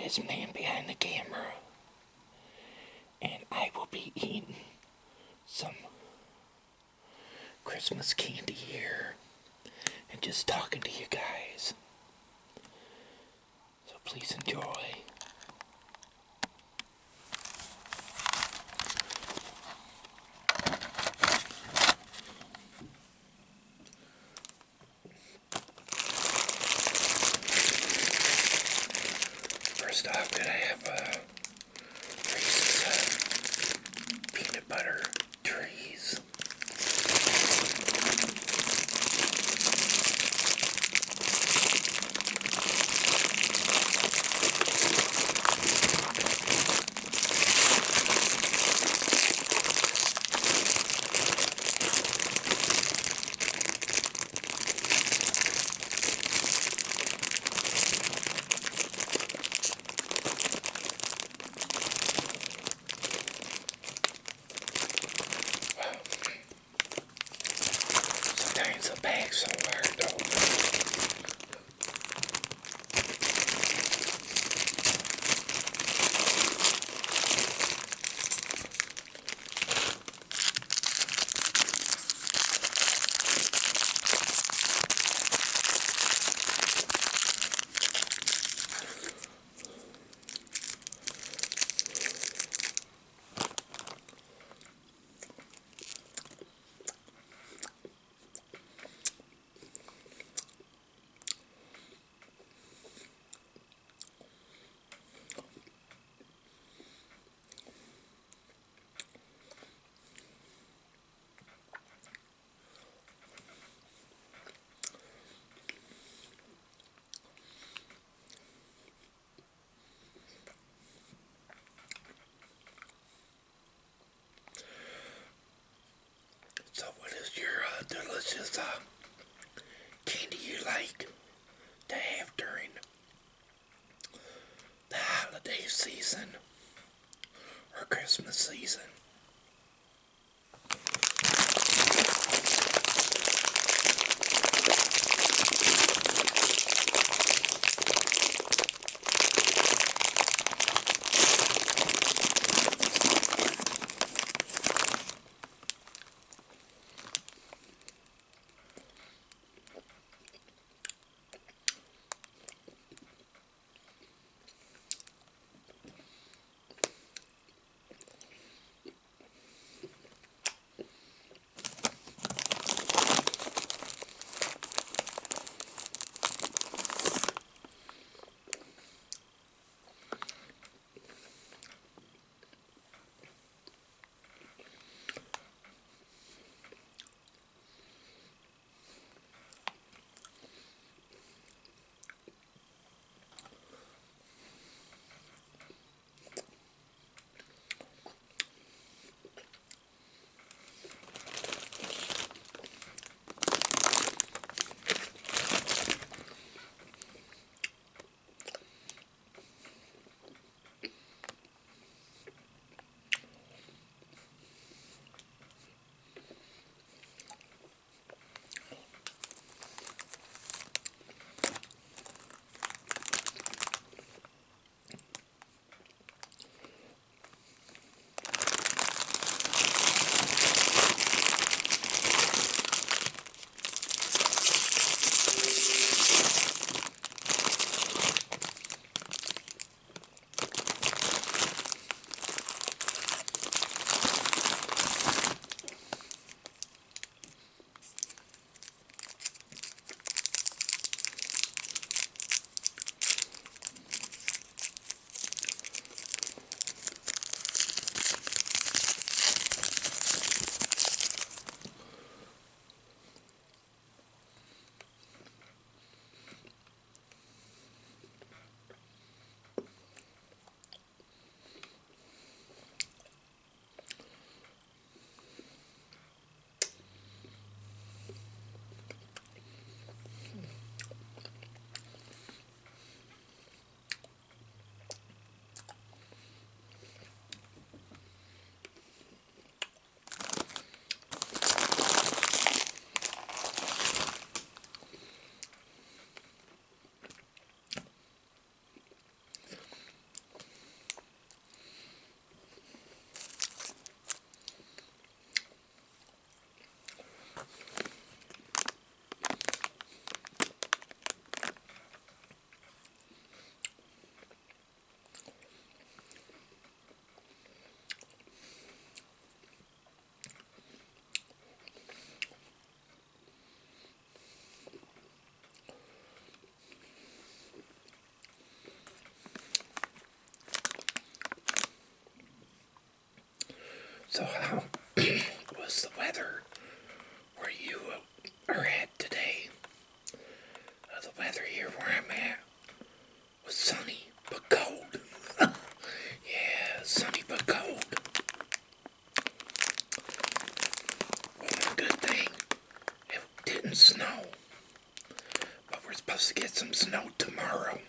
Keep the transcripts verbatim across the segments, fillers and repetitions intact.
is Man Behind the Camera, and I will be eating some Christmas candy here and just talking to you guys. So please enjoy. First off, could I have a Reese's uh, peanut butter trees? Sometimes the bag's so hard to open. So what is your uh, delicious uh, candy you like to have during the holiday season or Christmas season? So how was the weather where you are at today? Uh, the weather here where I'm at was sunny but cold. Yeah, sunny but cold. One good thing, it didn't snow, but we're supposed to get some snow tomorrow.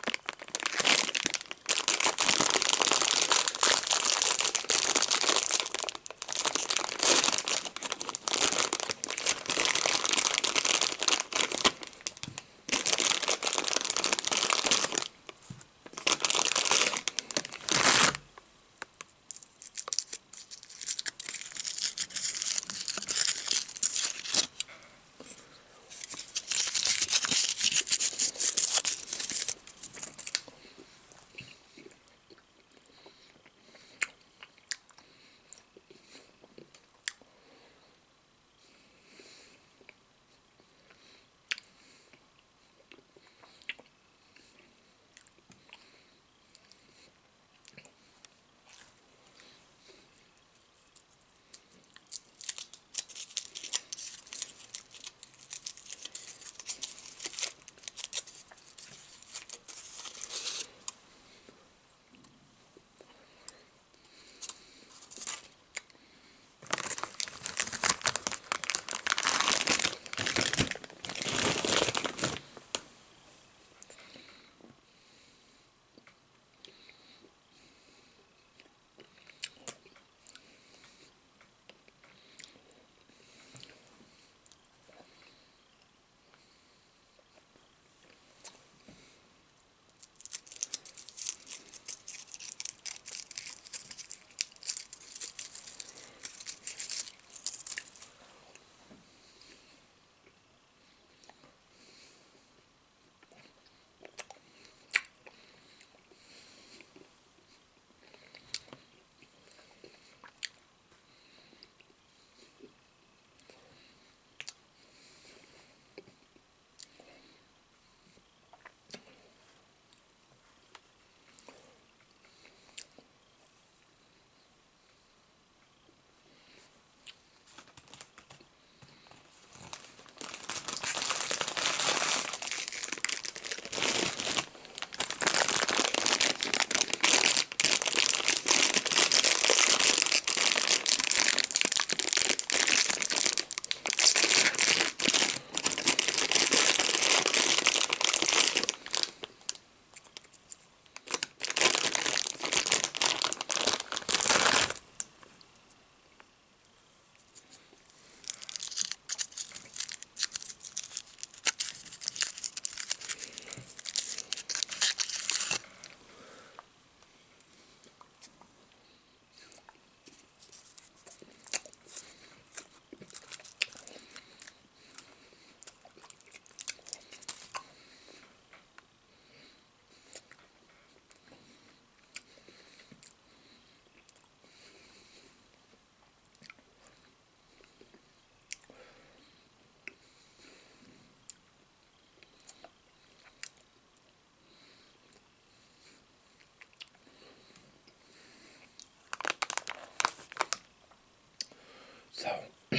So,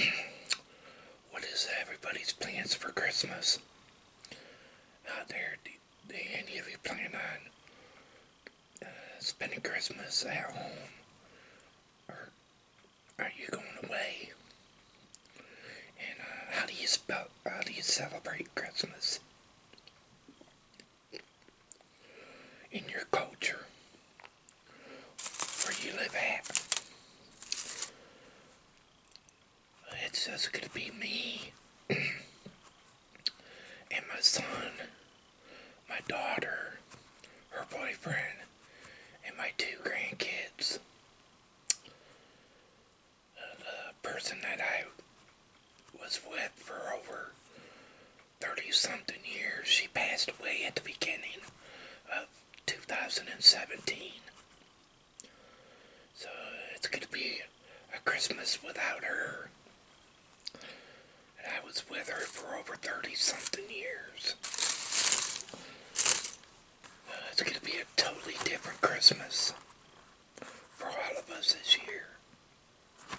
what is everybody's plans for Christmas out there? Do, do any of you plan on uh, spending Christmas at home, or are you going away? And uh, how do you spell? How do you celebrate Christmas in your culture where you live at? It's just gonna be me and my son, my daughter, her boyfriend, and my two grandkids. Uh, the person that I was with for over thirty something years, she passed away at the beginning of two thousand seventeen. So it's gonna be a Christmas without her. And I was with her for over thirty something years. Uh, it's gonna be a totally different Christmas for all of us this year.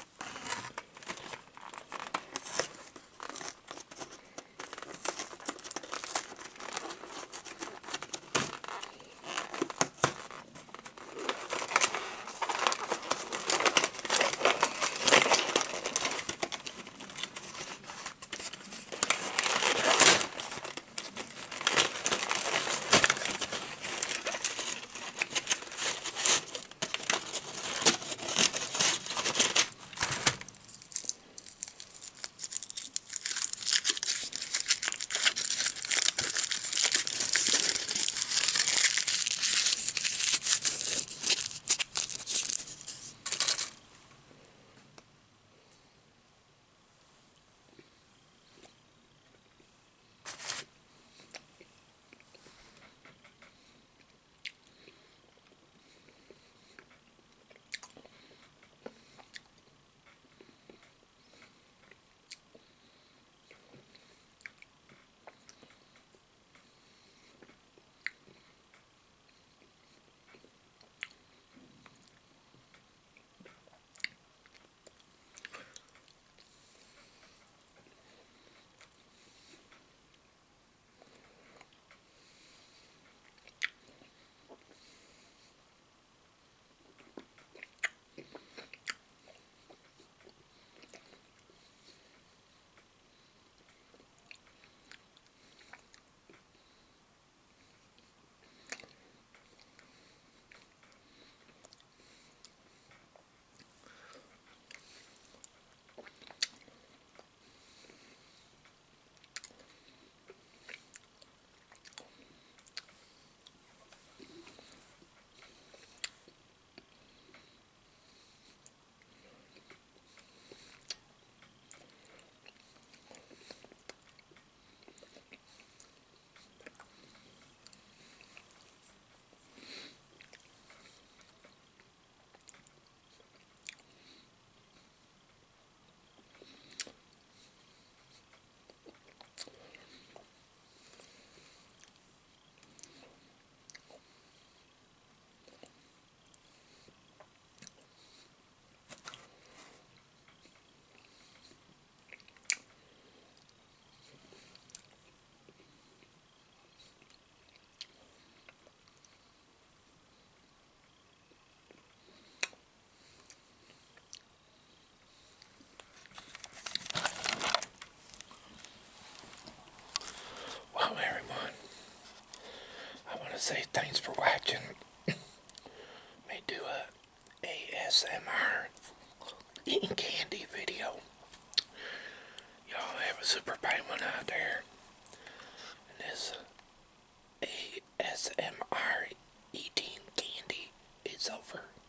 say thanks for watching. May do a A S M R eating candy video. Y'all have a super fine one out there. And this A S M R eating candy is over.